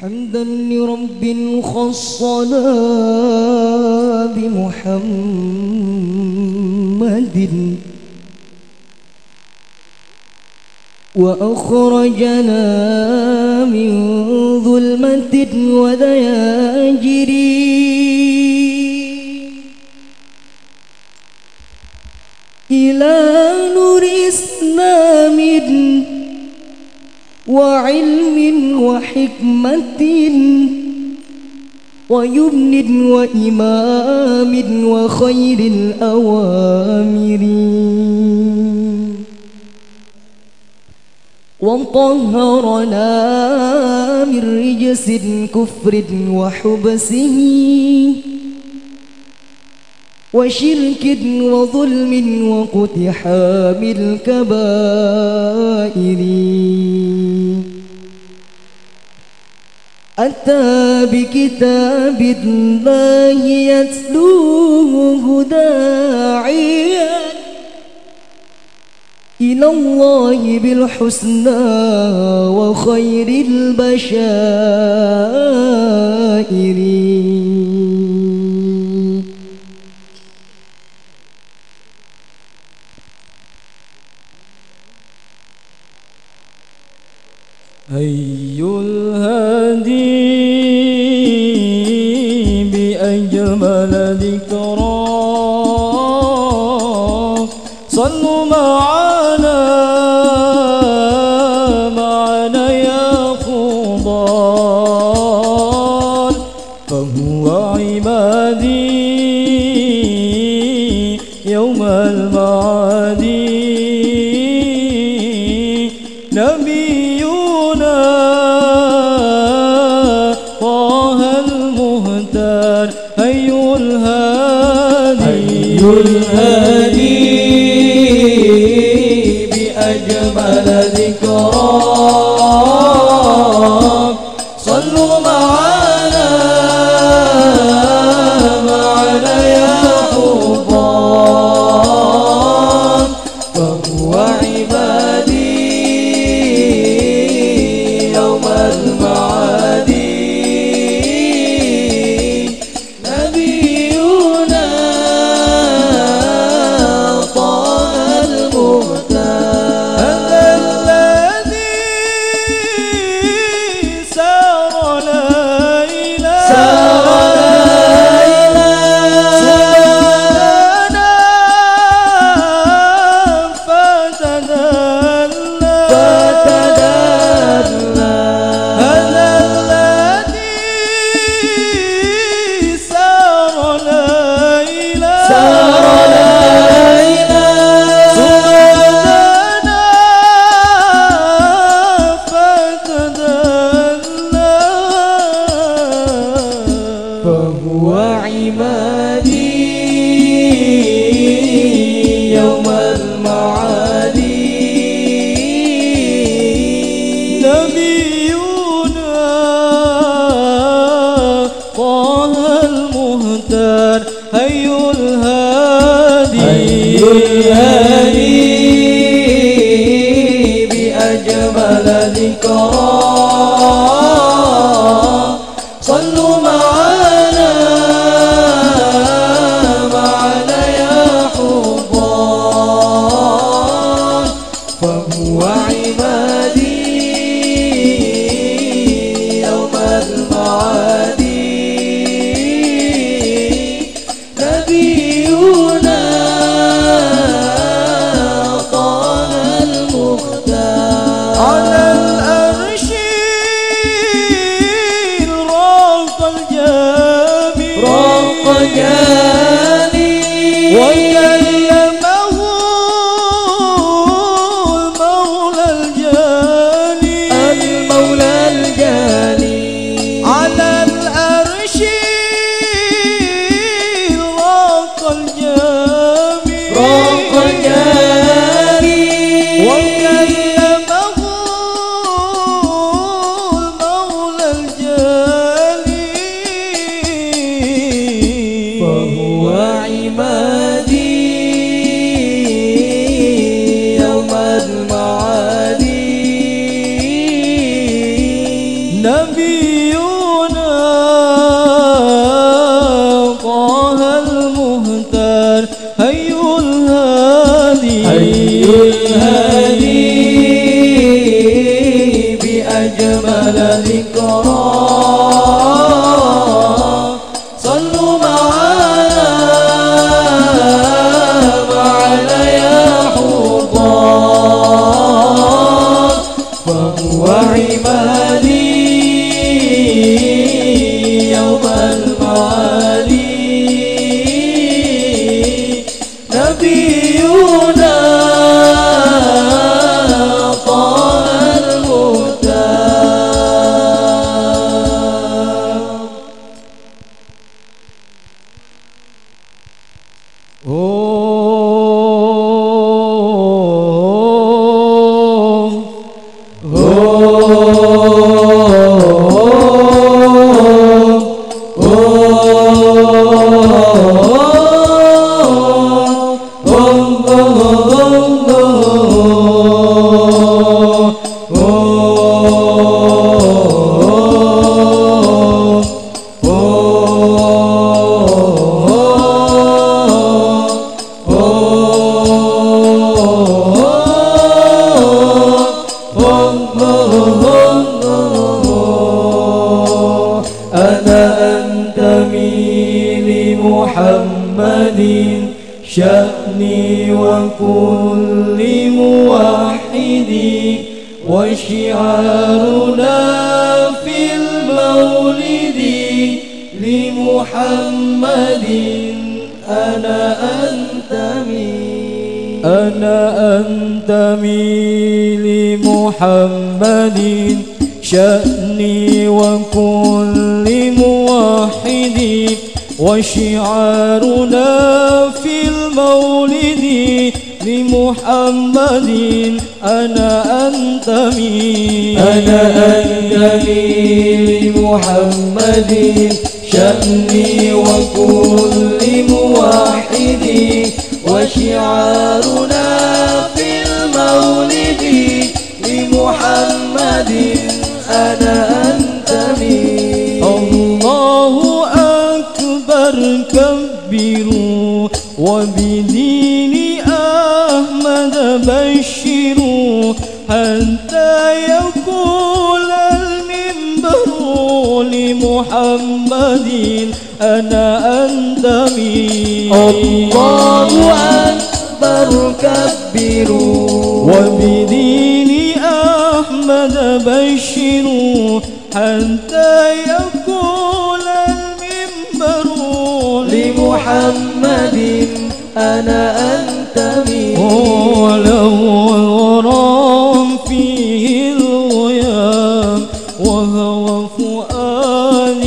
حمدا لرب خصنا بمحمد وأخرجنا من ظلمة ودياجر إلى نور إسلام وعلم وحكمة ويمن وإمام وخير الأوامر وطهرنا من رجس كفر وحبسه وشرك وظلم واقتحام الكبائر أتى بكتاب الله يتلوه داعيا إلى الله بالحسنى وخير البشائر أي الهادي بأجمل ذكرى صلوا معنا يا فضال فهو عبادي يوم المعادي نبينا طه المهتار أي الهادي بأجمل ذكرى صلوا معنا يا حفاظ فهو عبادي يوم المعادي نبينا طه المهتار هذا الذي سار ليلا سبحاننا فتدلى هذا الذي سار ليلا سبحاننا فتدلى فهو عبادي يوم المعادي نبينا طه المهتار هي الهادي بأجمل ذكرى صلوا معنا يا حفاظ فهو عبادي يوم المعادي نبينا طه المختار على الأرش رق الجاني وكلمه المولى الجاني على الأرش رق الجاني وكلمه المولى الجاني فهو عبادي يوم المعادي نبي محمد شأني وكل موحد وشعارنا في المولد لمحمد أنا أنتمي لمحمد شأني وكل موحد وشعارنا في المولد لمحمد أنا أنتمي لمحمد شأني وكل موحد وشعارنا في المولد لمحمد أنا أنتمي. الله أكبر كبروا وبدين أحمد بشروا حتى يقول المنبر لمحمد أنا أنتمي. الله أكبر كبروا وبدين أحمد بشروا حتى يقول المنبر لمحمد أنا أنتمي. ولو الغرام فيه الغيام وهو فؤاد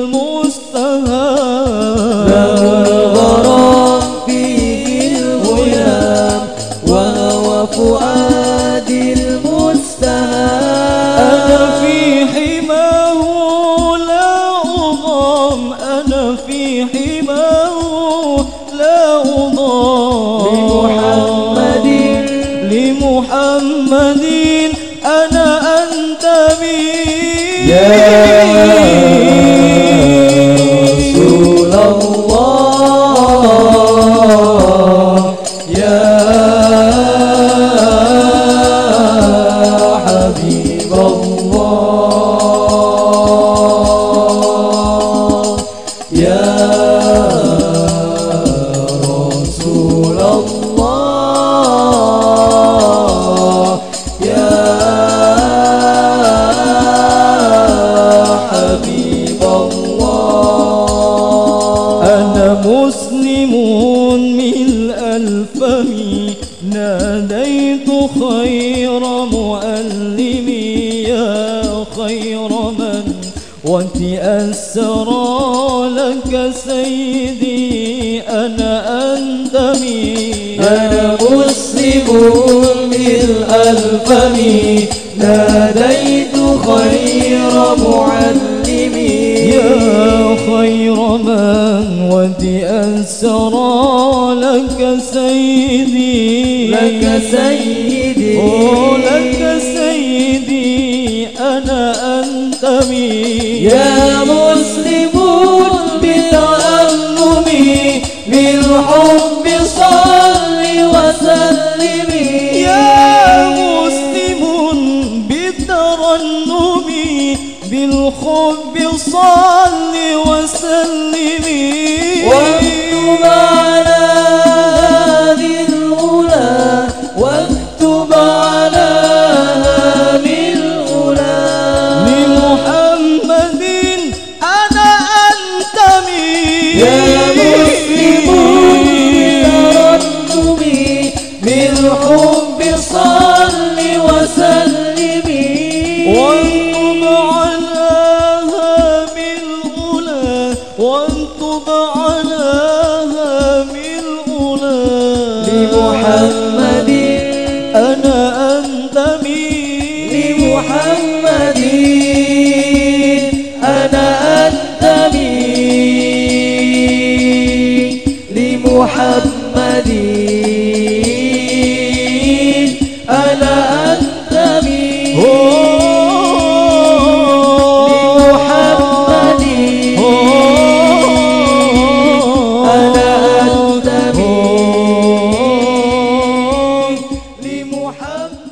المستهام. له الغرام فيه الغيام وهو فؤاد المستهام. أنا في حماه لا أضام، أنا في حماه لا أضام. لمحمد أنا أنتمي. يا رسول الله يا حبيب الله يا رسول الله يا حبيب الله. أنا مسلم ملء الفم ناديت خير مؤلم يا خير من وتأسرى لك سيدي أنا أنتمي. أنا مسلم ملء الفم ناديت خير معلم يا خير من وتأسرى لك سيدي. لك سيدي لك سيدي أنا أنتمي. يا مسلمون بتألمي بالحب صل وسلم. يا مسلمون بترنمي بالحب صل وسلم. واكتب على هذه الأولى واكتب على هذه الأولى لمحمد أنا أنتمي. يا مسلمون بترنمي بالحب صل وسلم. واكتب على هذه الأولى واكتب على لمحمد أنا أنتمي لمحمد أنا أنتمي لمحمد أنا أنتمي لمحمد أنا أنتمي لمحمد